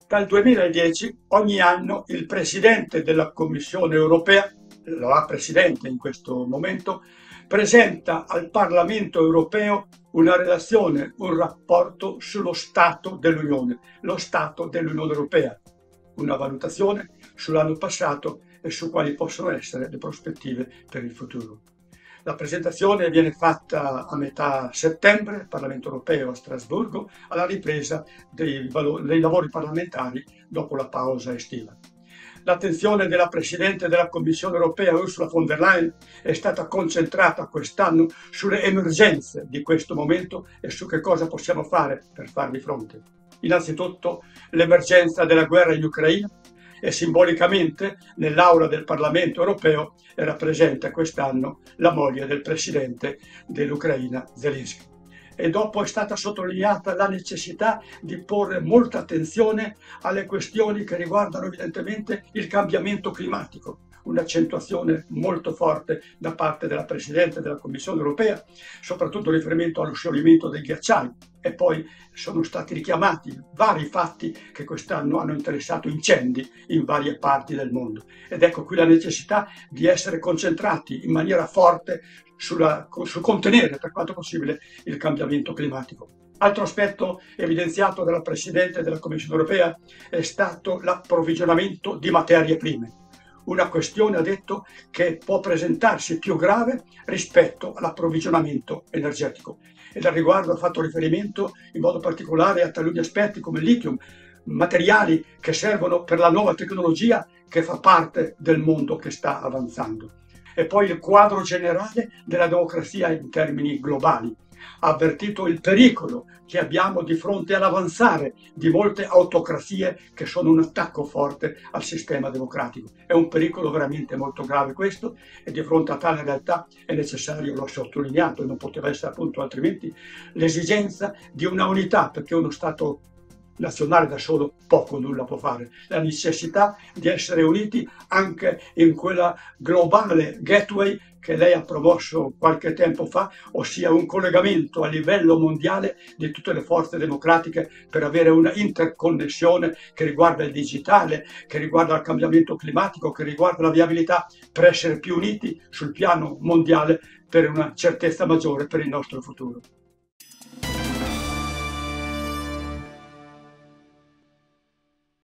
Dal 2010 ogni anno il Presidente della Commissione europea, la Presidente in questo momento, presenta al Parlamento europeo una relazione, un rapporto sullo Stato dell'Unione, lo Stato dell'Unione Europea, una valutazione sull'anno passato e su quali possono essere le prospettive per il futuro. La presentazione viene fatta a metà settembre al Parlamento europeo a Strasburgo, alla ripresa dei lavori parlamentari dopo la pausa estiva. L'attenzione della Presidente della Commissione europea Ursula von der Leyen è stata concentrata quest'anno sulle emergenze di questo momento e su che cosa possiamo fare per farvi fronte. Innanzitutto l'emergenza della guerra in Ucraina, e simbolicamente nell'aula del Parlamento europeo era presente quest'anno la moglie del presidente dell'Ucraina, Zelensky. E dopo è stata sottolineata la necessità di porre molta attenzione alle questioni che riguardano evidentemente il cambiamento climatico, un'accentuazione molto forte da parte della Presidente della Commissione europea, soprattutto in riferimento allo scioglimento dei ghiacciai. E poi sono stati richiamati vari fatti che quest'anno hanno interessato incendi in varie parti del mondo. Ed ecco qui la necessità di essere concentrati in maniera forte sul contenere per quanto possibile il cambiamento climatico. Altro aspetto evidenziato dalla Presidente della Commissione europea è stato l'approvvigionamento di materie prime. Una questione, ha detto, che può presentarsi più grave rispetto all'approvvigionamento energetico. E al riguardo ha fatto riferimento in modo particolare a taluni aspetti come il lithium, materiali che servono per la nuova tecnologia che fa parte del mondo che sta avanzando. E poi il quadro generale della democrazia in termini globali. Ha avvertito il pericolo che abbiamo di fronte all'avanzare di molte autocrazie che sono un attacco forte al sistema democratico. È un pericolo veramente molto grave questo, e di fronte a tale realtà è necessario, l'ho sottolineato e non poteva essere appunto altrimenti, l'esigenza di una unità, perché uno Stato nazionale da solo poco nulla può fare. La necessità di essere uniti anche in quella globale gateway che lei ha promosso qualche tempo fa, ossia un collegamento a livello mondiale di tutte le forze democratiche per avere una interconnessione che riguarda il digitale, che riguarda il cambiamento climatico, che riguarda la viabilità, per essere più uniti sul piano mondiale per una certezza maggiore per il nostro futuro.